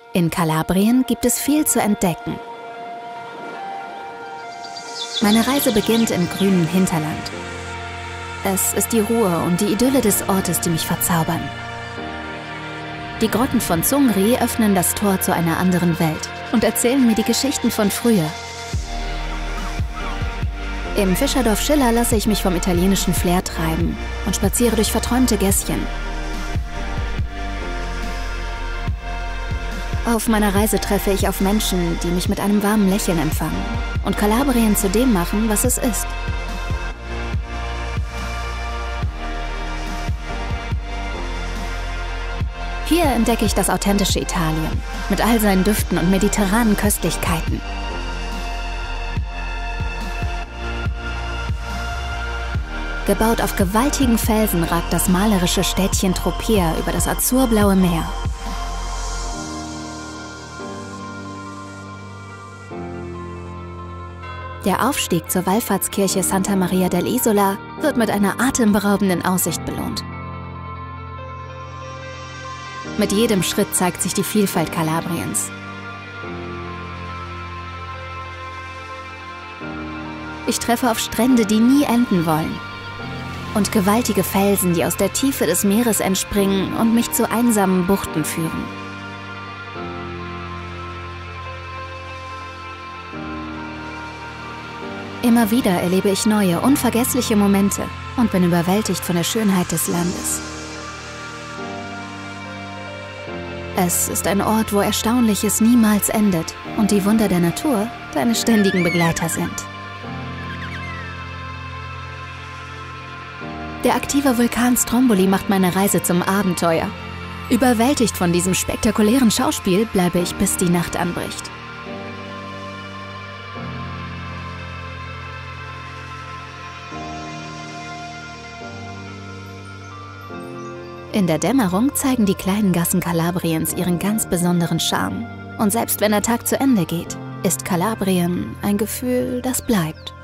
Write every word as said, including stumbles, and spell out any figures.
In Kalabrien gibt es viel zu entdecken. Meine Reise beginnt im grünen Hinterland. Es ist die Ruhe und die Idylle des Ortes, die mich verzaubern. Die Grotten von Zungri öffnen das Tor zu einer anderen Welt und erzählen mir die Geschichten von früher. Im Fischerdorf Schiller lasse ich mich vom italienischen Flair treiben und spaziere durch verträumte Gässchen. Auf meiner Reise treffe ich auf Menschen, die mich mit einem warmen Lächeln empfangen und Kalabrien zu dem machen, was es ist. Hier entdecke ich das authentische Italien mit all seinen Düften und mediterranen Köstlichkeiten. Gebaut auf gewaltigen Felsen ragt das malerische Städtchen Tropea über das azurblaue Meer. Der Aufstieg zur Wallfahrtskirche Santa Maria dell'Isola wird mit einer atemberaubenden Aussicht belohnt. Mit jedem Schritt zeigt sich die Vielfalt Kalabriens. Ich treffe auf Strände, die nie enden wollen. Und gewaltige Felsen, die aus der Tiefe des Meeres entspringen und mich zu einsamen Buchten führen. Immer wieder erlebe ich neue, unvergessliche Momente und bin überwältigt von der Schönheit des Landes. Es ist ein Ort, wo Erstaunliches niemals endet und die Wunder der Natur deine ständigen Begleiter sind. Der aktive Vulkan Stromboli macht meine Reise zum Abenteuer. Überwältigt von diesem spektakulären Schauspiel bleibe ich, bis die Nacht anbricht. In der Dämmerung zeigen die kleinen Gassen Kalabriens ihren ganz besonderen Charme. Und selbst wenn der Tag zu Ende geht, ist Kalabrien ein Gefühl, das bleibt.